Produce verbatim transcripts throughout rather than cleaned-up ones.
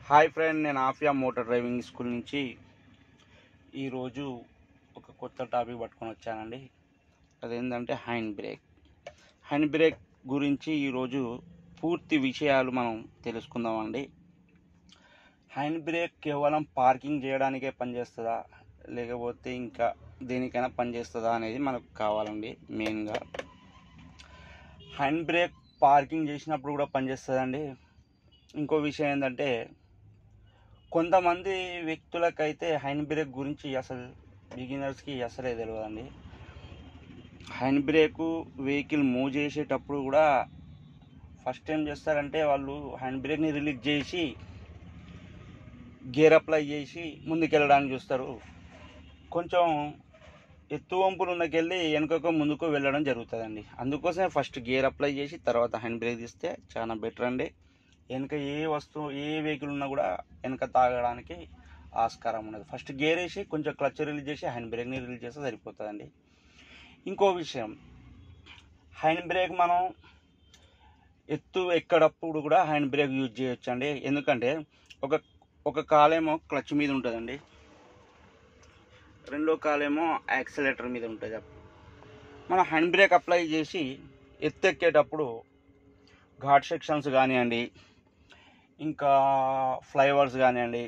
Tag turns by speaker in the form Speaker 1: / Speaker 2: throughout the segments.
Speaker 1: Hi friend, నేను Aafiya motor driving school నుంచి ఈరోజు ఒక కొత్త టాపిక్ పట్టుకొని వచ్చానండి. అదేంటంటే హ్యాండ్ బ్రేక్. హ్యాండ్ బ్రేక్ గురించి ఈరోజు పూర్తి విషయాలు మనం తెలుసుకుందామండి. హ్యాండ్ బ్రేక్ కేవలం పార్కింగ్ చేయడానికే పనిచేస్తుందా, లేకపోతే ఇంకా దేనికైనా పనిచేస్తుందా అనేది మనకు కావాలండి. మెయిన్గా హ్యాండ్ బ్రేక్ పార్కింగ్ చేసినప్పుడు కూడా పనిచేస్తుందండి. ఇంకో విషయం ఏంటంటే, కొంతమంది వ్యక్తులకైతే హ్యాండ్ బ్రేక్ గురించి అసలు బిగినర్స్కి అసలే తెలియదండి. హ్యాండ్ బ్రేకు వెహికల్ మూవ్ చేసేటప్పుడు కూడా ఫస్ట్ ఏం చేస్తారంటే, వాళ్ళు హ్యాండ్ బ్రేక్ని రిలీజ్ చేసి గేర్ అప్లై చేసి ముందుకెళ్ళడానికి చూస్తారు. కొంచెం ఎత్తు వంపులు ఉన్నకెళ్ళి వెనుకకు ముందుకు వెళ్ళడం జరుగుతుందండి. అందుకోసమే ఫస్ట్ గేర్ అప్లై చేసి తర్వాత హ్యాండ్ బ్రేక్ తీస్తే చాలా బెటర్ అండి. వెనక ఏ వస్తువు ఏ వెహికల్ ఉన్నా కూడా వెనక తాగడానికి ఆస్కారం ఉన్నది. ఫస్ట్ గేర్ వేసి కొంచెం క్లచ్ రిలీజ్ చేసి హ్యాండ్ బ్రేక్ని రిలీజ్ చేస్తే సరిపోతుందండి. ఇంకో విషయం, హ్యాండ్ బ్రేక్ మనం ఎత్తు ఎక్కడప్పుడు కూడా హ్యాండ్ బ్రేక్ యూజ్ చేయొచ్చు అండి. ఎందుకంటే ఒక ఒక కాలేమో క్లచ్ మీద ఉంటుందండి, రెండో కాలేమో యాక్సిలేటర్ మీద ఉంటుంది. మనం హ్యాండ్ బ్రేక్ అప్లై చేసి ఎత్తు ఎక్కేటప్పుడు ఘాట్ సెక్షన్స్ కానివ్వండి, ఇంకా ఫ్లైఓవర్స్ కానివ్వండి,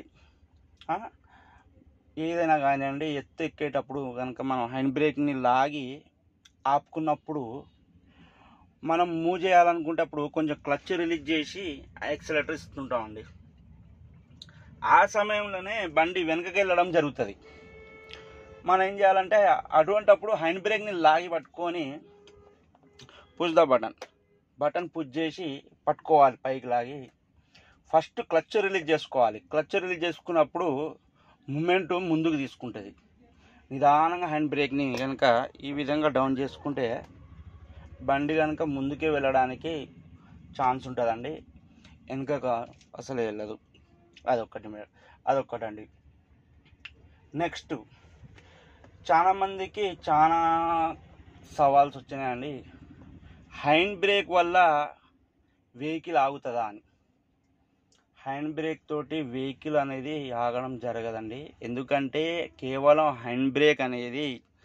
Speaker 1: ఏదైనా కానివ్వండి, ఎత్తు ఎక్కేటప్పుడు కనుక మనం హ్యాండ్ బ్రేక్ని లాగి ఆపుకున్నప్పుడు మనం మూవ్ చేయాలనుకునేటప్పుడు కొంచెం క్లచ్ రిలీజ్ చేసి యాక్సిలేటర్ ఇస్తుంటామండి. ఆ సమయంలోనే బండి వెనకకి వెళ్ళడం జరుగుతుంది. మనం ఏం చేయాలంటే, అటువంటప్పుడు హ్యాండ్ బ్రేక్ని లాగి పట్టుకొని push the button button push చేసి పట్టుకోవాలి. పైకి లాగి ఫస్ట్ క్లచ్ రిలీజ్ చేసుకోవాలి. క్లచ్ రిలీజ్ చేసుకున్నప్పుడు మూమెంట్ ముందుకు తీసుకుంటుంది. నిదానంగా హ్యాండ్ బ్రేక్ని కనుక ఈ విధంగా డౌన్ చేసుకుంటే బండి కనుక ముందుకే వెళ్ళడానికి ఛాన్స్ ఉంటుందండి. వెనుక అసలు వెళ్ళదు. అదొక్కటి అదొక్కటండి. నెక్స్ట్, చాలామందికి చాలా సవాల్స్ వచ్చినాయండి. హ్యాండ్ బ్రేక్ వల్ల వెహికల్ ఆగుతుందా అని. హ్యాండ్ బ్రేక్ తోటి వెహికల్ అనేది ఆగడం జరగదండి. ఎందుకంటే కేవలం హ్యాండ్ బ్రేక్ అనేది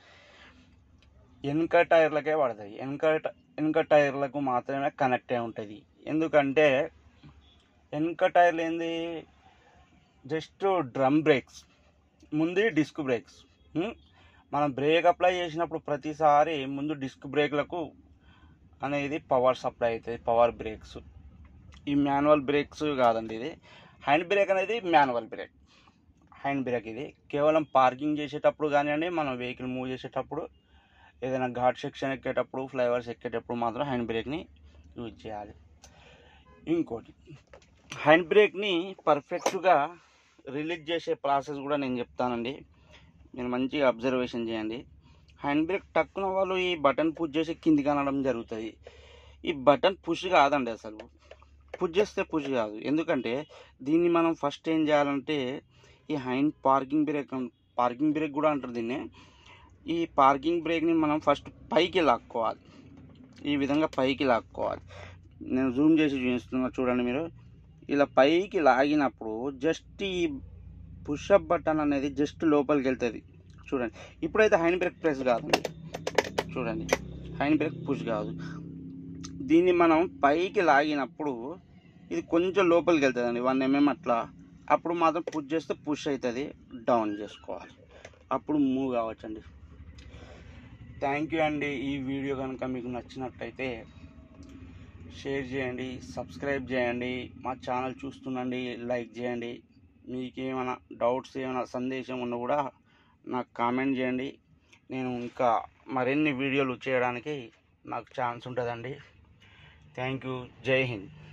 Speaker 1: వెనక టైర్లకే పడుతుంది. వెనక వెనక టైర్లకు మాత్రమే కనెక్ట్ అయి ఉంటుంది. ఎందుకంటే వెనక టైర్లు ఏంది, జస్ట్ డ్రమ్ బ్రేక్స్, ముందు డిస్క్ బ్రేక్స్. మనం బ్రేక్ అప్లై చేసినప్పుడు ప్రతిసారి ముందు డిస్క్ బ్రేక్లకు అనేది పవర్ సప్లై అవుతుంది, పవర్ బ్రేక్స్. ఈ మాన్యువల్ బ్రేక్స్ కాదండి, ఇది హ్యాండ్ బ్రేక్ అనేది మాన్యువల్ బ్రేక్. హ్యాండ్ బ్రేక్ ఇది కేవలం పార్కింగ్ చేసేటప్పుడు కానివ్వండి, మనం వెహికల్ మూవ్ చేసేటప్పుడు, ఏదైనా ఘాట్ సెక్షన్ ఎక్కేటప్పుడు, ఫ్లైఓవర్స్ ఎక్కేటప్పుడు మాత్రం హ్యాండ్ బ్రేక్ని యూజ్ చేయాలి. ఇంకోటి, హ్యాండ్ బ్రేక్ని పర్ఫెక్ట్గా రిలీజ్ చేసే ప్రాసెస్ కూడా నేను చెప్తానండి. మీరు మంచిగా అబ్జర్వేషన్ చేయండి. హ్యాండ్ బ్రేక్ టక్కున వాళ్ళు ఈ బటన్ పుష్ చేసి కిందికి అనడం జరుగుతుంది. ఈ బటన్ పుష్ కాదండి, అసలు పుష్ చేస్తే పుష్ కాదు. ఎందుకంటే దీన్ని మనం ఫస్ట్ ఏం చేయాలంటే, ఈ hand parking brake parking brake కూడా అంటారు దీన్ని. ఈ పార్కింగ్ బ్రేక్ని మనం ఫస్ట్ పైకి లాక్కోవాలి. ఈ విధంగా పైకి లాక్కోవాలి. నేను జూమ్ చేసి చూపిస్తున్నా చూడండి. మీరు ఇలా పైకి లాగినప్పుడు జస్ట్ ఈ పుషప్ బటన్ అనేది జస్ట్ లోపలికి వెళ్తుంది. చూడండి, ఇప్పుడైతే హ్యాండ్ బ్రేక్ ప్రెస్ కాదండి. చూడండి, హ్యాండ్ బ్రేక్ పుష్ కాదు. దీన్ని మనం పైకి లాగినప్పుడు ఇది కొంచెం లోపలికి వెళ్తుందండి, వన్ ఎంఎం అట్లా. అప్పుడు మాత్రం పుష్ చేస్తే పుష్ అవుతుంది, డౌన్ చేసుకోవాలి, అప్పుడు మూవ్ కావచ్చండి. థ్యాంక్ యూ అండి. ఈ వీడియో కనుక మీకు నచ్చినట్టయితే షేర్ చేయండి, సబ్స్క్రైబ్ చేయండి, మా ఛానల్ చూస్తుండండి, లైక్ చేయండి. మీకు ఏమైనా డౌట్స్, ఏమైనా సందేశం ఉన్నా కూడా నాకు కామెంట్ చేయండి. నేను ఇంకా మరిన్ని వీడియోలు చేయడానికి నాకు ఛాన్స్ ఉంటుందండి. Thank you. జై హింద్.